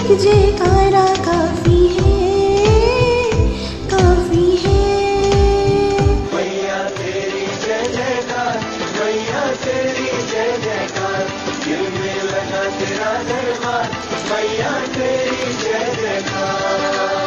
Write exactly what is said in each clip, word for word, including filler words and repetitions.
एक जयकारा काफी है, काफी है। मैया तेरी जय जयकार, मैया तेरी जय जयकार, दिल में लगा तेरा दरबार, मैया तेरी जय जयकार।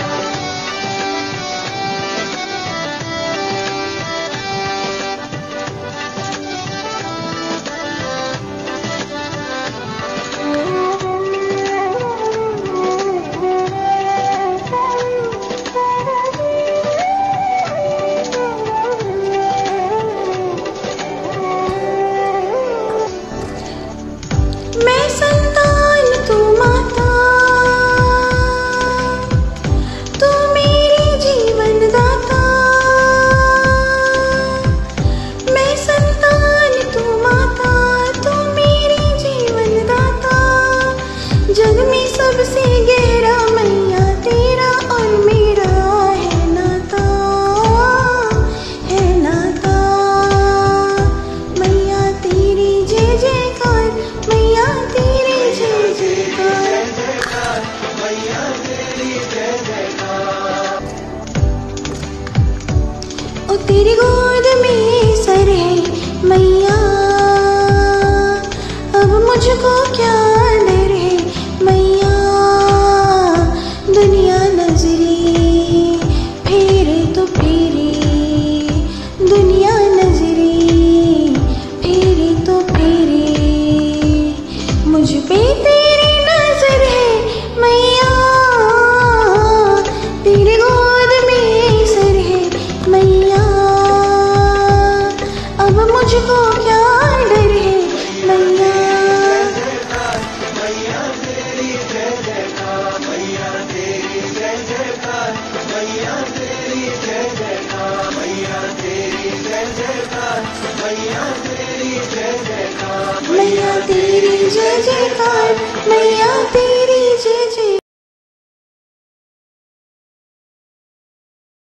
मैं संतान तू माता, तू मेरी जीवन दाता। मैं संतान तू माता, तू मेरी जीवन दाता। जग में सबसे गहरा मैया तेरा और मेरा है नाता, है नाता। मैया तेरी जय जयकार, मैया तेरी जय जयकार, मैया तेरी जय जयकार। ओ तेरी गोद में सर है मैया, अब मुझको क्या डर है मैया। दुनिया नजरें फेरे तो फेरे, दुनिया नजरें फेरे तो फेरे। मुझ पे तेरी नजर है मैया, तेरे गोद में सर है मैया। अब मुझको क्या डर है मैया। मैया तेरी जय जयकार, मैया तेरी जय जयकार, मैया तेरी जय जयकार, मैया तेरी जय जयकार, मैया।